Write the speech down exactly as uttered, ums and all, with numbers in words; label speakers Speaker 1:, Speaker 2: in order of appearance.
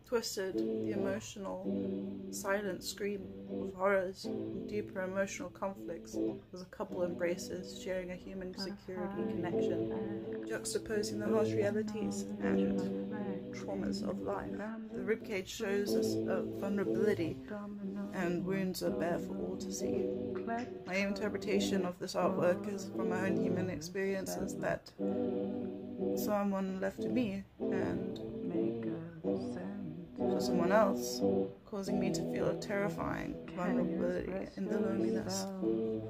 Speaker 1: twisted, the emotional, silent scream of horrors and deeper emotional conflicts as a couple embraces, sharing a human security connection, juxtaposing the harsh realities and traumas of life. The ribcage shows us a vulnerability, and wounds are bare for all to see. My interpretation of this artwork is from my own human experiences that someone left to me, and for someone else, causing me to feel a terrifying vulnerability in the loneliness.